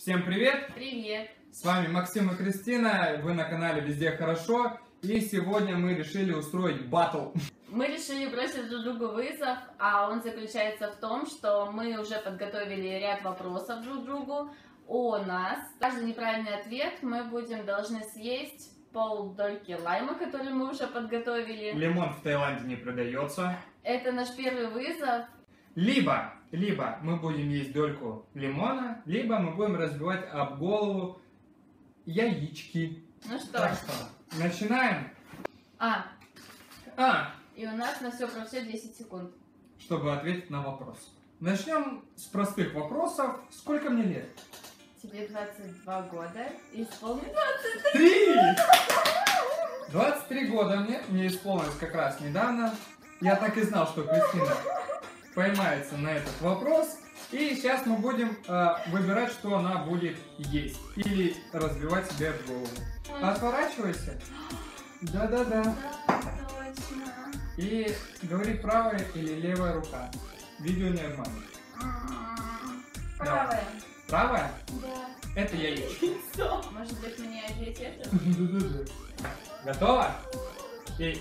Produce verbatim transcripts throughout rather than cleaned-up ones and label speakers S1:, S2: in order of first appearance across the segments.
S1: Всем привет!
S2: Привет!
S1: С вами Максим и Кристина, вы на канале Везде Хорошо, и сегодня мы решили устроить батл.
S2: Мы решили бросить друг другу вызов, а он заключается в том, что мы уже подготовили ряд вопросов друг другу о нас. Каждый неправильный ответ мы будем должны съесть полдольки лайма, который мы уже подготовили.
S1: Лимон в Таиланде не продается.
S2: Это наш первый вызов.
S1: Либо, либо мы будем есть дольку лимона, либо мы будем разбивать об голову яички.
S2: Ну что?
S1: Так что, начинаем.
S2: А,
S1: А,
S2: и у нас на все про все десять секунд.
S1: чтобы ответить на вопрос. Начнем с простых вопросов. Сколько мне лет?
S2: Тебе двадцать два года, исполнилось двадцать
S1: Три! двадцать три года мне, мне исполнилось как раз недавно. Я так и знал, что Кристина поймается на этот вопрос. И сейчас мы будем э, выбирать, что она будет есть. Или разбивать себе в голову. Отворачивайся. Да-да-да.
S2: Да, точно.
S1: И говори, правая или левая рука. Видео не обманет.
S2: Правая.
S1: Правая?
S2: Да.
S1: Это яичко.
S2: Может быть, мне одеть это?
S1: Готово? И...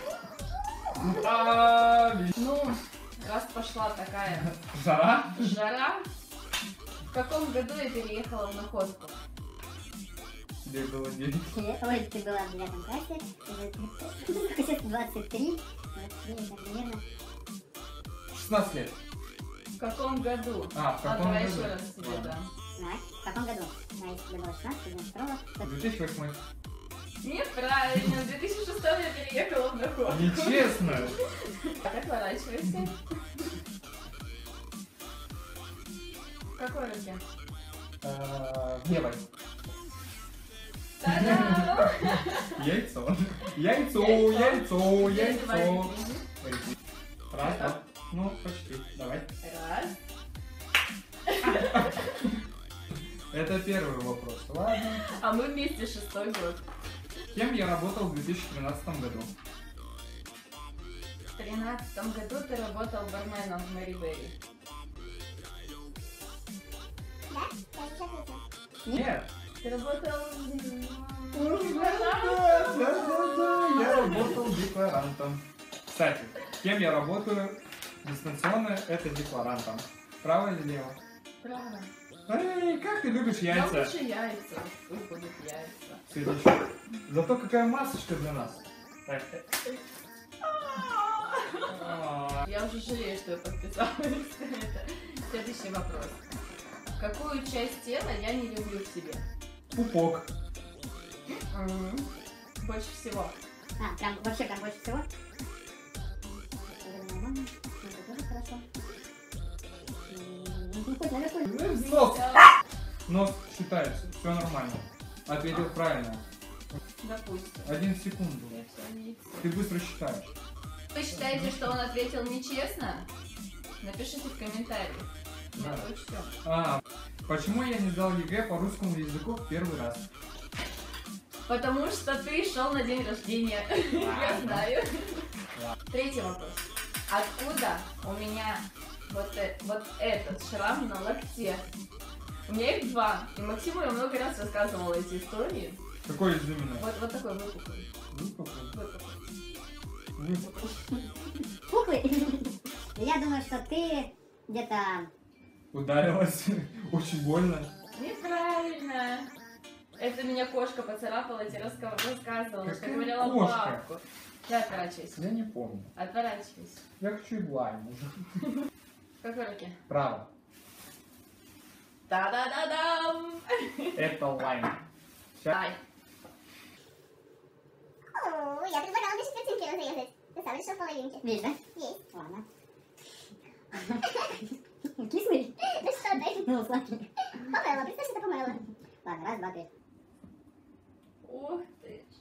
S1: А,
S2: Ну, раз пошла такая
S1: жара?
S2: жара, в каком году я переехала в Находку?
S1: Тебе было девять.
S3: Ой, ты была в девятом классе. Сейчас двадцать три. двадцать три, примерно.
S1: шестнадцать лет.
S2: В каком году?
S1: А, в каком
S2: давай
S1: году?
S2: еще раз тебе
S1: Ладно.
S2: дам.
S3: Так, в каком году? Да, если тебе было шестнадцать, девяносто второго.
S1: две тысячи восьмой.
S2: Неправильно, в две тысячи шестом я переехала в Находку.
S1: Нечестно.
S2: Так, отворачивайся. В какой руке?
S1: Э, Левой.
S2: Та-дам!
S1: Яйцо. Яйцо, яйцо,
S2: Давай,
S1: яйцо.
S2: иди.
S1: Раз, два. Ну, почти. Давай.
S2: Раз.
S1: Это первый вопрос. Ладно.
S2: А мы вместе шестой год.
S1: Кем я работал в две тысячи тринадцатом году?
S2: В тринадцатом году ты работал барменом в Мэри Берри.
S3: Да? Я сейчас ответила.
S1: Нет.
S2: Ты работал...
S1: Да, да, да, я работал декларантом. Кстати, кем я работаю дистанционно, это декларантом. Право или лево?
S2: Право.
S1: Эй, как ты любишь
S2: Я
S1: яйца?
S2: лучше яйца. Пусть будут яйца.
S1: Следующий. Зато какая масочка для нас. Так. А,
S2: Я уже жалею, что я подписалась на это. Следующий вопрос. Какую часть тела я не люблю в себе?
S1: Пупок.
S2: М, Больше всего.
S3: А, прям вообще прям больше всего. Это нормально. Это тоже хорошо. Ну, хоть наверху.
S1: Нос. Нос считается. Все нормально. Ответил правильно.
S2: Допустим.
S1: Один секунду.
S2: Я всё яйца.
S1: Ты быстро считаешь.
S2: Вы считаете, что он ответил нечестно? Напишите в комментариях. Мы
S1: Да.
S2: это учтем.
S1: А, почему я не сдал ЕГЭ по русскому языку в первый раз?
S2: Потому что ты шел на день рождения. Я
S1: Ладно.
S2: знаю.
S1: Ладно.
S2: Третий вопрос. Откуда у меня вот, э- вот этот шрам на локте? У меня их два. И Максиму я много раз рассказывала эти истории.
S1: Какой из именно?
S2: Вот, вот такой выпуклый.
S1: Выпуклый.
S2: Выпуклый.
S1: Выпуклый.
S3: Пухлый. Я думаю, что ты где-то...
S1: Ударилась. Очень больно.
S2: Неправильно. Это меня кошка поцарапала, я тебе раска- рассказывала, что
S1: Какая
S2: говорила
S1: кошка?
S2: бабку. Ты отворачивайся.
S1: Я не помню.
S2: Отворачивайся.
S1: Я хочу и лайм уже.
S2: В какой руке?
S1: Право.
S2: Та-да-да-дам!
S1: Это лайм. Ща-
S2: Ай.
S4: О, я предлагала до четвертинки разрезать. Ты сам решил половинки.
S3: Видишь, да?
S4: Есть.
S3: Ладно. Кислый?
S4: Да что ты?
S3: Ну, сладкий.
S4: Помело, представь, что это помело.
S3: Ладно, раз, два, три.
S2: Ух ты ж.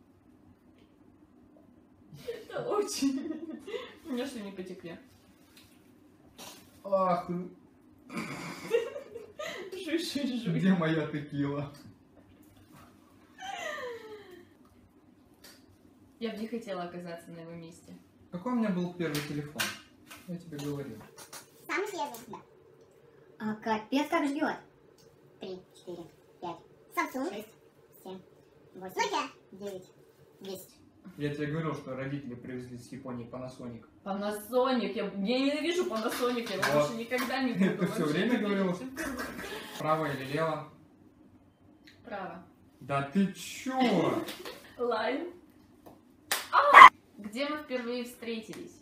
S2: Это очень... У меня что, не потекли?
S1: Ах,
S2: Жуй, жуй, жуй.
S1: где моя текила?
S2: Я бы не хотела оказаться на его месте.
S1: Какой у меня был первый телефон? Я тебе говорил.
S4: Самый свежий. Да.
S3: А капец как ждет.
S4: Три,
S3: четыре, пять,
S4: Samsung.
S3: шесть, семь, восемь,
S4: Nokia.
S3: девять, десять.
S1: Я тебе говорил, что родители привезли с Японии Panasonic.
S2: Panasonic. Я, я ненавижу Panasonic. Я
S1: Вот.
S2: больше никогда не буду.
S1: Ты все
S2: вообще
S1: время
S2: не
S1: говорила,
S2: видеть.
S1: право или лево?
S2: Право.
S1: Да ты чё?
S2: Лайн. А! Где мы впервые встретились?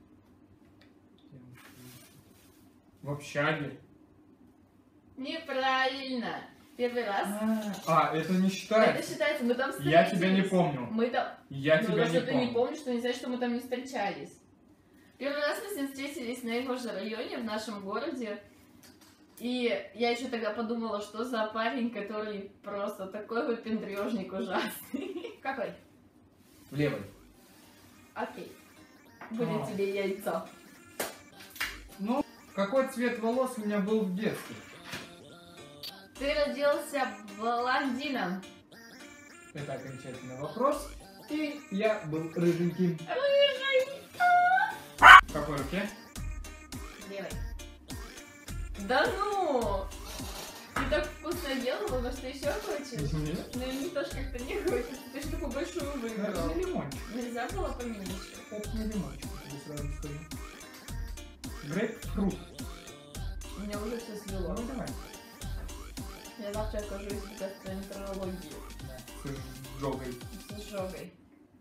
S1: В общаге.
S2: Неправильно. Первый раз.
S1: А, это не
S2: Это
S1: считается.
S2: считается, мы там встретились.
S1: Я тебя не помню.
S2: Мы там...
S1: Я
S2: ну,
S1: тебя
S2: то,
S1: не
S2: что ты не
S1: помню.
S2: помнишь, что не значит, что мы там не встречались. Первый раз мы с ним встретились на его же районе, в нашем городе. И я еще тогда подумала, что за парень, который просто такой выпендрежник ужасный. Какой?
S1: В левой.
S2: Окей. Будет
S1: А.
S2: тебе яйцо.
S1: Ну, какой цвет волос у меня был в детстве?
S2: Ты родился блондином.
S1: Это окончательный вопрос. И я был рыженьким.
S2: Рыжий.
S1: В какой руке?
S2: Левой. Да ну! Ты так вкусно ел, потому что еще хочешь?
S1: Нет.
S2: Ну мне тоже как-то не хочется. Ты же такую большую
S1: Это
S2: выиграл.
S1: не лимончик.
S2: Нельзя было поменьше.
S1: Это не лимончик, я сразу скажу. Грейпфрут.
S2: У меня уже все свело.
S1: Ну давай.
S2: Я завтра окажусь в гастроэнтерологии
S1: Да, с жогой.
S2: с изжогой.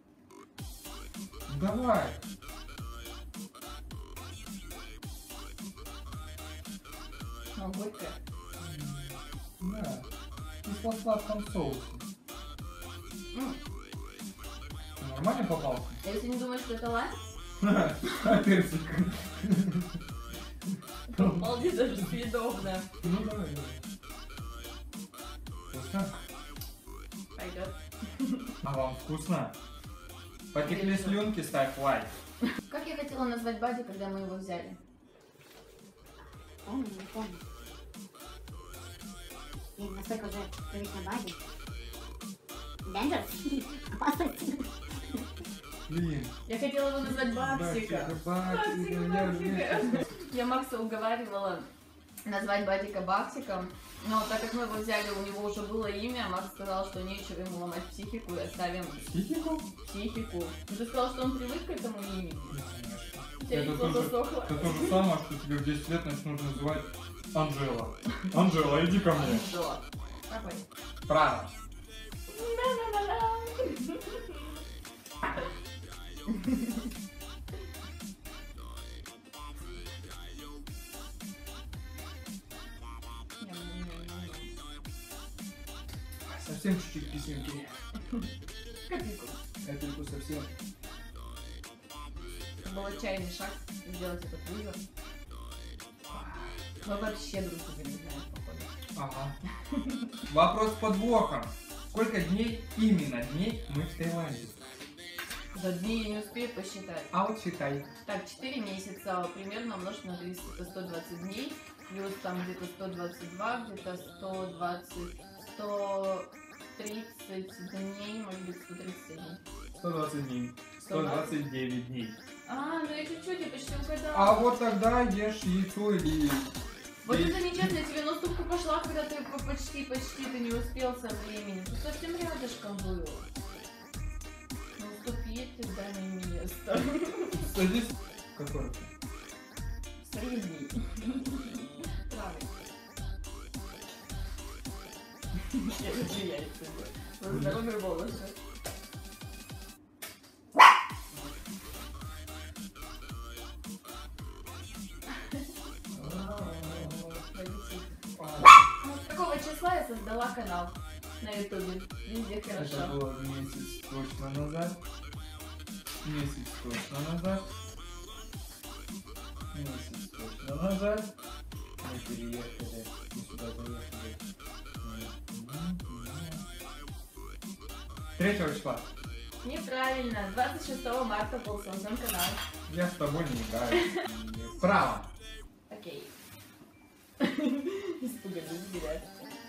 S1: Давай.
S2: А горькая?
S1: Да. И со сладком соусом.
S2: М.
S1: Ты нормально попался?
S2: Если не думаешь, что это лайм,
S1: А персик.
S2: то вполне даже съедобно.
S1: Ну давай, давай. Вкусно?
S2: Пойдет.
S1: А вам вкусно? Потекли
S2: Конечно.
S1: слюнки, ставь лайк.
S2: Как я хотела назвать Бади, когда мы его взяли?
S3: Помню, не помню. И настолько уже привычно Бади. Dangerous? Опасность?
S1: Блин.
S2: Я хотела его назвать Баксика.
S1: Баксика,
S2: Баксик,
S1: Баксика.
S2: Баксика. Я Макса уговаривала назвать Бадика Баксиком, но так как мы его взяли, у него уже было имя, Макс сказал, что нечего ему ломать психику и оставим
S1: Психику?
S2: психику. Ну, ты сказал, что он привык к этому имени. У тебя
S1: Это
S2: лицо
S1: тоже,
S2: засохло.
S1: это то же самое, что тебе в десять лет начнут называть Анжела. Анжела, иди ко мне.
S2: Анжела. Какой?
S1: Право. Совсем чуть-чуть кисленький.
S2: Капельку.
S1: Капельку совсем.
S2: Это был отчаянный шаг сделать этот вызов. Мы вообще друг друга не знаем, походу.
S1: Ага. Вопрос с подвохом. Сколько дней, именно дней, мы в Таиланде?
S2: За дни я не успею посчитать.
S1: А вот считай.
S2: Так, четыре месяца примерно умножить на триста, это сто двадцать дней. Плюс там где-то сто двадцать два, где-то сто двадцать, сто тридцать дней, может быть сто тридцать один.
S1: сто двадцать дней. сто двадцать девять дней.
S2: А, ну я чуть-чуть, я почти угадала.
S1: А вот тогда ешь яйцо или...
S2: Вот
S1: и-
S2: это нечестно, я тебе на уступку пошла, когда ты по- почти, почти ты не успел со временем. Ты совсем рядышком был. Ну уступи ты, дай мне место.
S1: Садись. Какой это?
S2: Средний. Правый. Я люблю яйца. Здоровые волосы. Какого числа я создала канал на ютубе? Везде
S1: Это
S2: хорошо.
S1: было месяц точно назад. Месяц точно назад. Месяц точно назад. Мы переехали. Мы сюда заехали. Третьего числа.
S2: Неправильно. двадцать шестого марта был создан канал.
S1: Я с тобой не играю. Право.
S2: Окей. Испугались, ребят.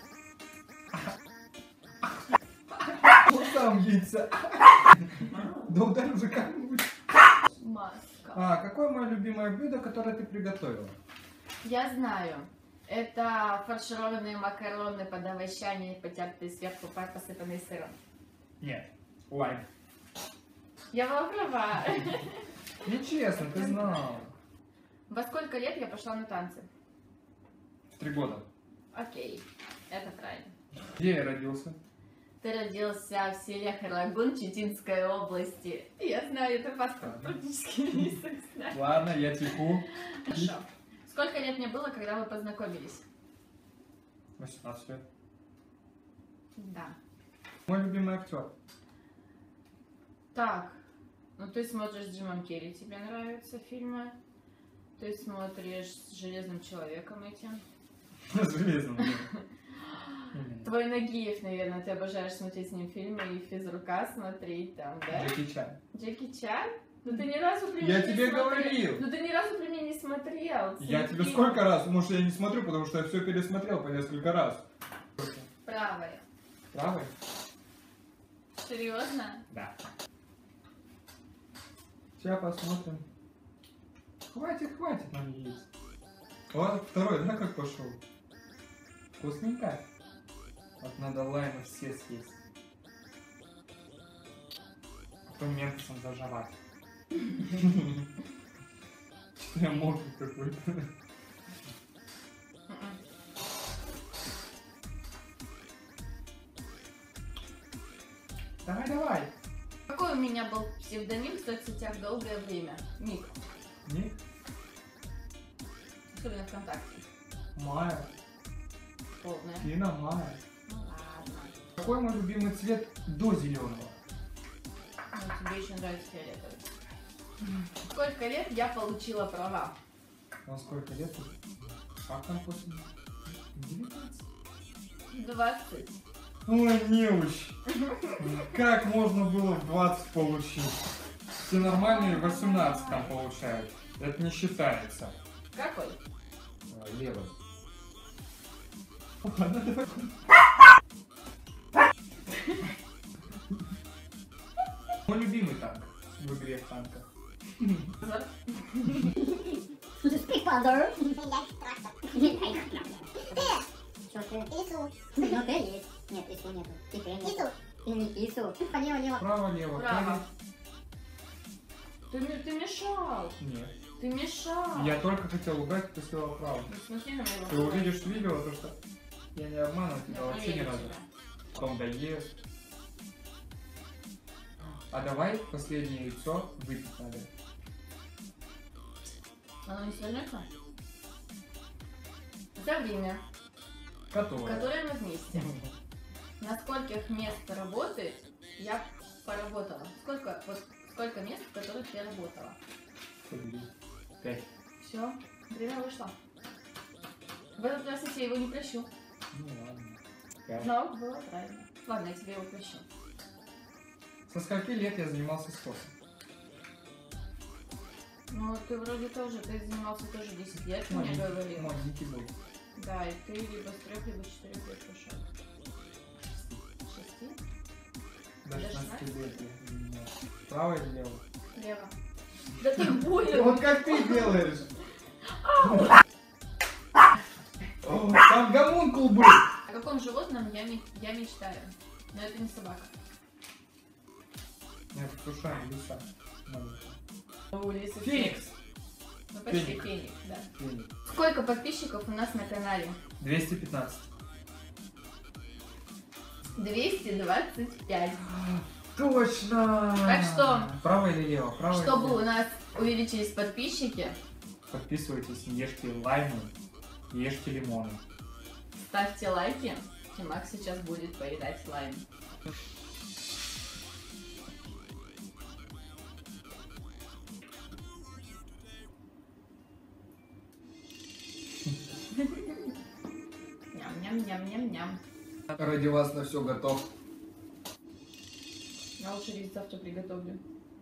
S1: Вот там яйца. Да ударь уже как-нибудь.
S2: Маска.
S1: А, какое мое любимое блюдо, которое ты приготовила?
S2: Я знаю. Это фаршированные макароны под овощами, потертые сверху, посыпанные сыром.
S1: Нет. Лайм.
S2: Я была права.
S1: Нечестно, ты знал.
S2: Во сколько лет я пошла на танцы?
S1: В три года.
S2: Окей, это правильно.
S1: Где я родился?
S2: Ты родился в селе Харагун Читинской области. Я знаю, это паспорт практически весь знаю.
S1: Ладно, я теку.
S2: Хорошо. Сколько лет мне было, когда вы познакомились?
S1: восемнадцать лет.
S2: Да.
S1: Мой любимый актер.
S2: Так, ну ты смотришь с Джимом Керри, тебе нравятся фильмы? Ты смотришь с Железным человеком этим?
S1: Железным.
S2: Твой Нагиев, наверное, ты обожаешь смотреть с ним фильмы и Физрука смотреть там, да?
S1: Джеки Чан.
S2: Джеки Чан? Ну ты ни разу при мне
S1: Я
S2: не
S1: тебе
S2: смотрел.
S1: говорил.
S2: Ну ты ни разу при мне не смотрел.
S1: Я тебе
S2: фильм.
S1: сколько раз? Может, я не смотрю, потому что я все пересмотрел по несколько раз.
S2: Правая.
S1: Правый?
S2: Серьезно?
S1: Да. Сейчас посмотрим. Хватит, хватит нам есть. Вот второй, да, как пошел? Вкусненько. Вот надо лаймы все съесть. Потом ментосом заживать. Я мокрый какой-то. Давай, давай.
S2: Какой у меня был псевдоним в соцсетях долгое время? Ник.
S1: Ник?
S2: Особенно ВКонтакте.
S1: Майя.
S2: Полная.
S1: Тина Майя.
S2: Ну ладно.
S1: Какой мой любимый цвет до зеленого?
S2: Ну, тебе еще нравится фиолетовый. Сколько лет я получила права?
S1: А сколько лет? Как там после? девятнадцать.
S2: двадцать.
S1: Ой, неуч. Как можно было в двадцать получить? Все нормальные восемнадцать там получают. Это не считается.
S2: Какой?
S1: А, левый. Ладно, давай. Мой любимый танк в игре в танках.
S3: Speak, father.
S4: Трактор.
S3: Что ты?
S4: Ису.
S3: Ну, ты есть. Нет, Ису нету. Икры нету.
S4: Ису.
S3: Ты не Ису.
S4: Полево, лево.
S1: Право-лево.
S2: Право. Ты, ме- ты мешал.
S1: Нет.
S2: Ты мешал.
S1: Я только хотел угадать, ты сказал право.
S2: Ну, смотри на моего
S1: Ты
S2: друга.
S1: увидишь видео, то что я не обманываю
S2: Я
S1: тебя вообще ни
S2: проверю
S1: разу.
S2: тебя.
S1: Потом доест. А давай последнее яйцо выпить надо.
S2: Оно не свернется? За время,
S1: Которое.
S2: которое мы вместе. На скольких мест работы я поработала? Сколько, вот, сколько мест, в которых я работала?
S1: Пять.
S2: Все, время вышло. В этот раз я тебе его не прощу.
S1: Ну ладно. Пять.
S2: Но было правильно. Ладно, я тебе его прощу.
S1: Со скольки лет я занимался спортом?
S2: Ну, ты вроде тоже, ты занимался тоже десять лет, ты мне говорил.
S1: Маленький был.
S2: Да, и ты либо с трех, либо с четырех лет пошел. Шести?
S1: До
S2: До
S1: шестнадцати лет я занимался. Право или лево?
S2: Лево. Да ты больно.
S1: Вот как ты делаешь. О, там гомункул был.
S2: О каком животном я, ме- я мечтаю? Но это не собака.
S1: Нет, с ушами лиса.
S2: У лисы
S1: Феникс.
S2: Ну почти
S1: Феникс.
S2: феникс, да.
S1: Феникс.
S2: Сколько подписчиков у нас на канале?
S1: двести пятнадцать.
S2: двести двадцать пять.
S1: Точно!
S2: Так что-
S1: Право или лево? Право или
S2: Чтобы
S1: лево?
S2: у нас увеличились подписчики,
S1: Подписывайтесь, не ешьте лаймы, ешьте лимоны.
S2: ставьте лайки, и Макс сейчас будет поедать лайм. Ням-ням-ням-ням-ням.
S1: Ради вас на все готов.
S2: Я лучше рис завтра приготовлю.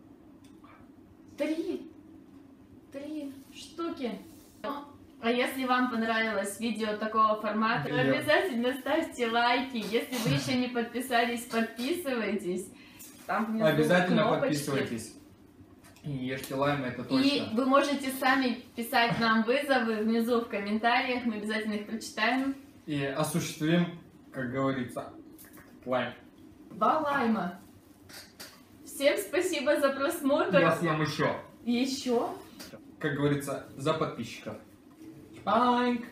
S2: Три. Три штуки. А если вам понравилось видео такого формата, то
S1: Блин.
S2: обязательно ставьте лайки. Если вы еще не подписались, подписывайтесь. Там внизу
S1: Обязательно
S2: кнопочки.
S1: подписывайтесь. И ешьте лаймы, это точно.
S2: И вы можете сами писать нам вызовы внизу в комментариях, мы обязательно их прочитаем.
S1: И осуществим, как говорится, лайм.
S2: Два лайма. Всем спасибо за просмотр.
S1: Я съем еще.
S2: Еще?
S1: Как говорится, за подписчиков. Чпанк!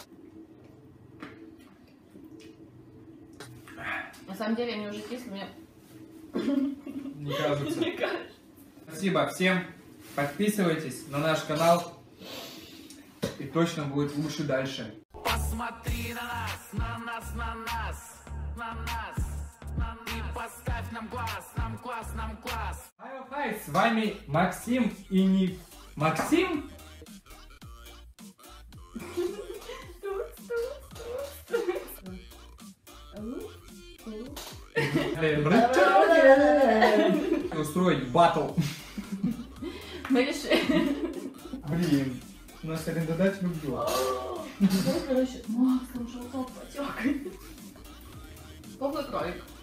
S2: На самом деле они уже кислые, мне
S1: Не кажется.
S2: мне кажется.
S1: Спасибо всем. Подписывайтесь на наш канал. И точно будет лучше дальше.
S5: Посмотри на нас, на нас, на нас, на нас, на нас. И поставь нам класс, нам класс, нам класс.
S1: Хай, с вами Максим и не... Максим? Устроить батл.
S2: Мы решили.
S1: Блин, у нас арендодатель убил.
S2: Ну, короче, Макс, там желток потек. Похуй кролик.